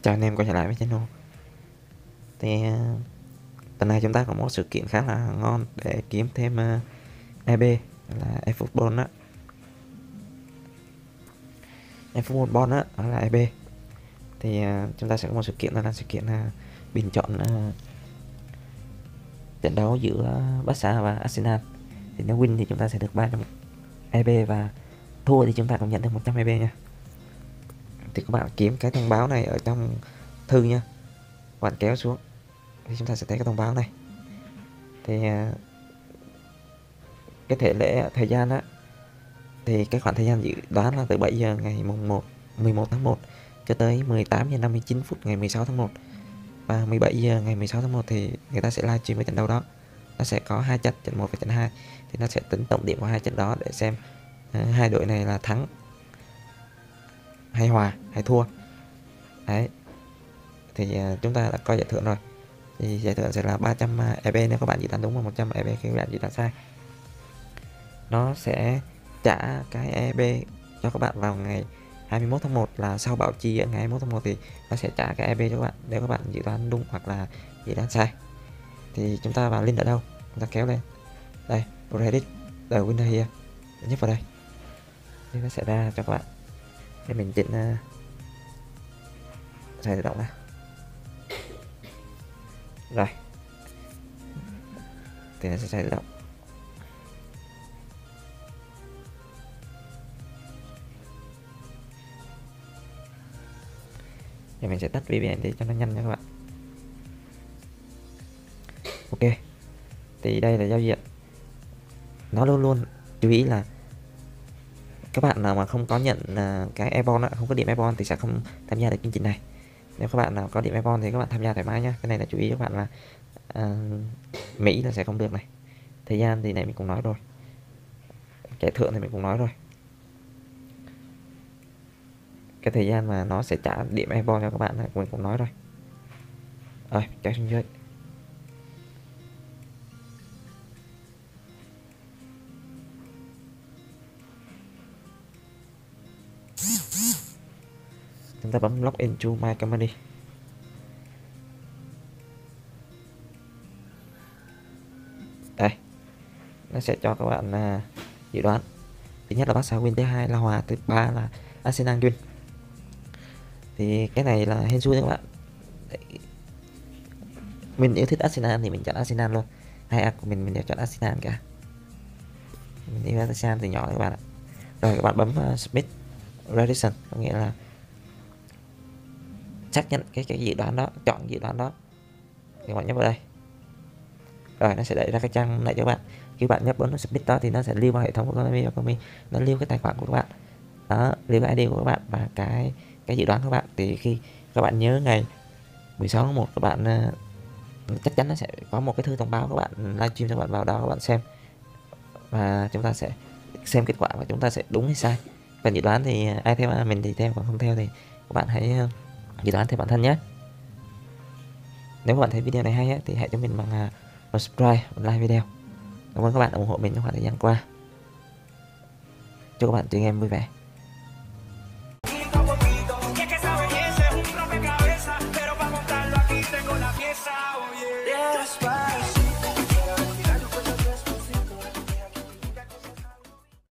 Chào anh em quay trở lại với channel. Thì tuần này chúng ta có một sự kiện khá là ngon để kiếm thêm EB là eFootball đó. eFootball Bond đó, đó là EB. Thì chúng ta sẽ có một sự kiện, đó là sự kiện bình chọn trận đấu giữa Barca và Arsenal. Thì nếu win thì chúng ta sẽ được 300 EB và thua thì chúng ta cũng nhận được 100 EB nha. Thì các bạn kiếm cái thông báo này ở trong thư nha. Các bạn kéo xuống thì chúng ta sẽ thấy cái thông báo này. Thì cái thể lệ thời gian á, thì cái khoảng thời gian dự đoán là từ 7 giờ ngày mùng 11 tháng 1 cho tới 18 giờ 59 phút ngày 16 tháng 1. Và 17 giờ ngày 16 tháng 1 thì người ta sẽ livestream cái trận đấu đó. Nó sẽ có hai trận, trận 1 và trận 2. Thì nó sẽ tính tổng điểm của hai trận đó để xem hai đội này là thắng hay hòa hay thua. Đấy. Thì chúng ta đã coi giải thưởng rồi. Thì giải thưởng sẽ là 300 EB nếu các bạn dự đoán đúng và 100 EB khi các bạn dự đoán sai. Nó sẽ trả cái EB cho các bạn vào ngày 21 tháng 1 là sau bảo trì ở ngày 21 tháng 1 thì nó sẽ trả cái EB cho các bạn nếu các bạn dự đoán đúng hoặc là dự đoán sai. Thì chúng ta vào link ở đâu? Chúng ta kéo lên. Đây, Reddit, the winner here. Nhấp vào đây. Thì nó sẽ ra cho các bạn. Để mình chỉnh xài tự động ra. Rồi. Thì nó sẽ xài tự động. Thì mình sẽ tắt VPN để cho nó nhanh nha các bạn. Ok. Thì đây là giao diện. Nó luôn luôn chú ý là các bạn nào mà không có nhận cái Airborne, không có điểm Airborne thì sẽ không tham gia được chương trình này. Nếu các bạn nào có điểm Airborne thì các bạn tham gia thoải mái nhá. Cái này là chú ý các bạn là Mỹ là sẽ không được này. Thời gian thì này mình cũng nói rồi. Giải thưởng thì mình cũng nói rồi. Cái thời gian mà nó sẽ trả điểm Airborne cho các bạn này mình cũng nói rồi. Rồi, kéo xuống dưới. Chúng ta bấm login to my company. Đây. Nó sẽ cho các bạn dự đoán. Thứ nhất là Barca win, thứ hai là hòa, thứ ba là Arsenal win. Thì cái này là hên xui các bạn. Mình yêu thích Arsenal thì mình chọn Arsenal luôn. Hai app của mình đều chọn Arsenal cả. Mình yêu Arsenal từ nhỏ các bạn ạ. Rồi các bạn bấm Submit Prediction, có nghĩa là xác nhận cái dự đoán đó, chọn dự đoán đó. Thì các bạn nhấp vào đây. Rồi nó sẽ đẩy ra cái trang này cho các bạn. Khi bạn nhấp bấm Submit đó thì nó sẽ lưu vào hệ thống của Konami, nó lưu cái tài khoản của các bạn. Đó, lưu cái ID của các bạn và cái dự đoán của các bạn. Thì khi các bạn nhớ ngày 16 tháng 1 các bạn chắc chắn nó sẽ có một cái thư thông báo các bạn livestream cho các bạn vào đó các bạn xem. Và chúng ta sẽ xem kết quả và chúng ta sẽ đúng hay sai. Và dự đoán thì ai theo mình thì theo, còn không theo thì các bạn hãy dự đoán theo bản thân nhé. Nếu các bạn thấy video này hay thì hãy cho mình bằng subscribe và like video. Cảm ơn các bạn ủng hộ mình trong khoảng thời gian qua. Chúc các bạn chơi game vui vẻ.